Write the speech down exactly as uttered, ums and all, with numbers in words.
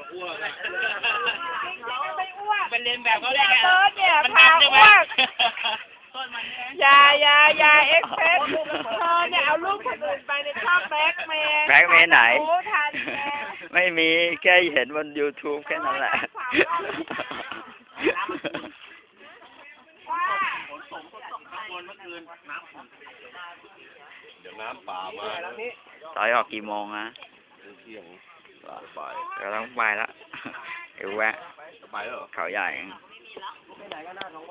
อ้วกจริงๆไม่อ้วกเป็นเรียนแบบเขาได้ไงเบิร์ดเนี่ยมันพาดำใช่ไหมอ้วกต้นมันเนี่ยอย่าอย่าอย่าเอ็กเพรสเธอเนี่ยเอารูปคนอื่นไปในชอบแบล็กเมย์แบล็กเมย์ไหนโอ้ทันแกไม่มีแค่เห็นบน ยูทูบ แค่นั้นแหละว่าฝนตกฝนตกข้างบนเมื่อคืนน้ำฝนเดี๋ยวน้ำป่ามาต่อยออกกี่โมงนะเที่ยงบ่ายเราต้องไปละเดี๋ยวแวะจะไปแล้วเหรอเขาใหญ่